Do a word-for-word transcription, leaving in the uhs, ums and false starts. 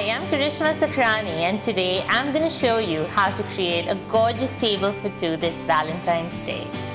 Hi, I'm Karishma Sakhrani, and today I'm going to show you how to create a gorgeous table for two this Valentine's Day.